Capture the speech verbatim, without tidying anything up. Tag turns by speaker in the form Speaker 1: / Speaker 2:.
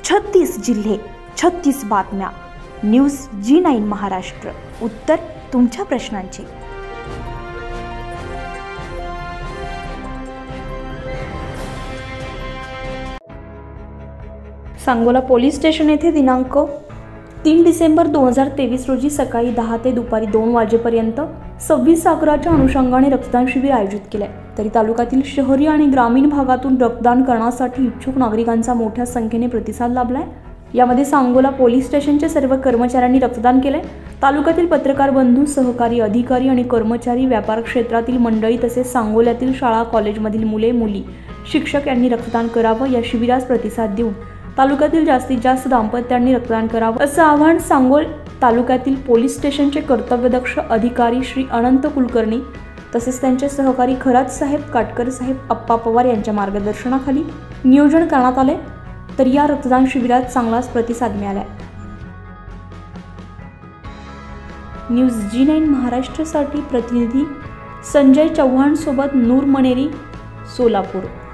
Speaker 1: छत्तीस जिल्हे, छत्तीस बातम्या. न्यूज जी नाईन महाराष्ट्र. उत्तर तुमच्या प्रश्नांची. सांगोला पोलीस स्टेशन येथे दिनांक तीन डिसेंबर दोन हजार तेवीस रोजी सकाळी दहा ते दुपारी दोन वाजेपर्यंत सव्वीस सागराच्या अनुषंगाने रक्तदान शिबिर आयोजित केले. तरी तालुक्यातील शहरी आणि ग्रामीण भागातून रक्तदान करण्यासाठी इच्छुक नागरिकांचा मोठ्या संख्येने प्रतिसाद लाभलाय. यामध्ये सांगोला पोलीस स्टेशनचे सर्व कर्मचाऱ्यांनी रक्तदान केले. तालुक्यातील पत्रकार बंधू, सहकारी अधिकारी आणि कर्मचारी, व्यापार क्षेत्रातील मंडळी तसेच सांगोल्यातील शाळा कॉलेजमधील मुले मुली, शिक्षक यांनी रक्तदान करावं. या शिबिरास प्रतिसाद देऊन तालुक्यातील जास्तीत जास्त दाम्पत्यांनी रक्तदान करावं असं आवाहन सांगोल तालुक्यातील पोलीस स्टेशनचे कर्तव्यदक्ष अधिकारी श्री अनंत कुलकर्णी तसेच त्यांचे सहकारी खरात साहेब, काटकर साहेब, अप्पा पवार यांच्या मार्गदर्शनाखाली नियोजन करण्यात आले. तर या रक्तदान शिबिरात चांगलाच प्रतिसाद मिळाला. न्यूज जी नाईन महाराष्ट्रासाठी प्रतिनिधी संजय चव्हाण सोबत नूर मनेरी, सोलापूर.